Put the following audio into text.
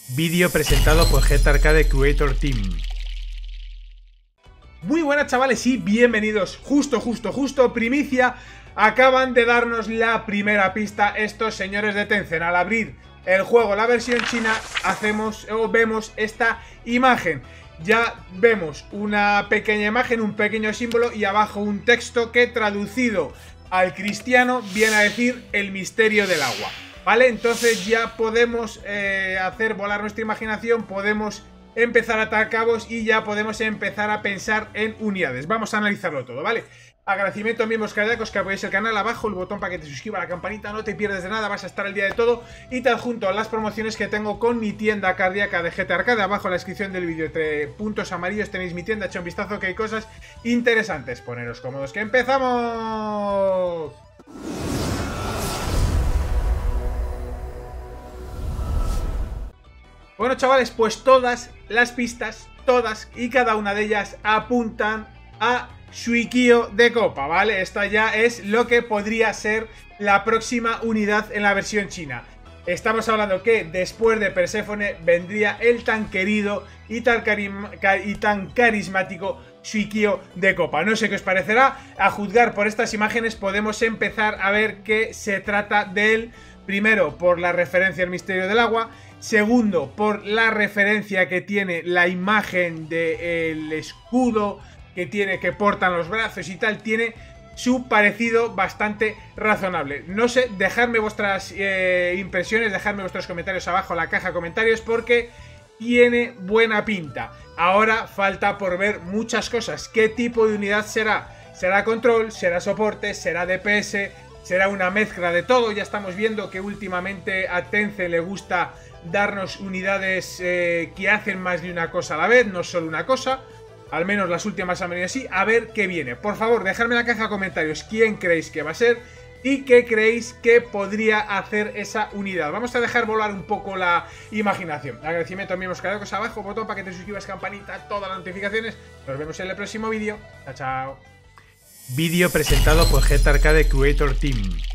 Vídeo presentado por Jet Arcade Creator Team. Muy buenas chavales y bienvenidos. Justo, primicia. Acaban de darnos la primera pista estos señores de Tencent. Al abrir el juego, la versión china, vemos esta imagen. Ya vemos una pequeña imagen, un pequeño símbolo y abajo un texto que traducido al cristiano viene a decir el misterio del agua. ¿Vale? Entonces ya podemos hacer volar nuestra imaginación, podemos empezar a atar cabos y ya podemos empezar a pensar en unidades. Vamos a analizarlo todo, ¿vale? Agradecimiento a miembros cardíacos que apoyáis el canal, abajo el botón para que te suscribas a la campanita, no te pierdes de nada, vas a estar al día de todo. Y te adjunto las promociones que tengo con mi tienda cardíaca de GT Arcade. Abajo en la descripción del vídeo, entre puntos amarillos, tenéis mi tienda, echa un vistazo que hay cosas interesantes. Poneros cómodos que empezamos. Bueno chavales, pues todas las pistas, todas y cada una de ellas apuntan a Suikyo de Copa, ¿vale? Esta ya es lo que podría ser la próxima unidad en la versión china. Estamos hablando que después de Perséfone vendría el tan querido y tan carismático Suikyo de Copa. No sé qué os parecerá, a juzgar por estas imágenes podemos empezar a ver que se trata de él. Primero, por la referencia al misterio del agua. Segundo, por la referencia que tiene la imagen del escudo que portan los brazos y tal. Tiene su parecido bastante razonable. No sé, dejadme vuestras impresiones, dejadme vuestros comentarios abajo en la caja de comentarios porque tiene buena pinta. Ahora falta por ver muchas cosas. ¿Qué tipo de unidad será? ¿Será control? ¿Será soporte? ¿Será DPS? ¿Será una mezcla de todo? Ya estamos viendo que últimamente a Tencent le gusta darnos unidades que hacen más de una cosa a la vez, no solo una cosa. Al menos las últimas han venido así. A ver qué viene. Por favor, dejadme en la caja de comentarios quién creéis que va a ser y qué creéis que podría hacer esa unidad. Vamos a dejar volar un poco la imaginación. Agradecimiento a miembros cardíacos abajo, botón para que te suscribas, campanita, todas las notificaciones. Nos vemos en el próximo vídeo. Chao, chao. Vídeo presentado por Jet Arcade Creator Team.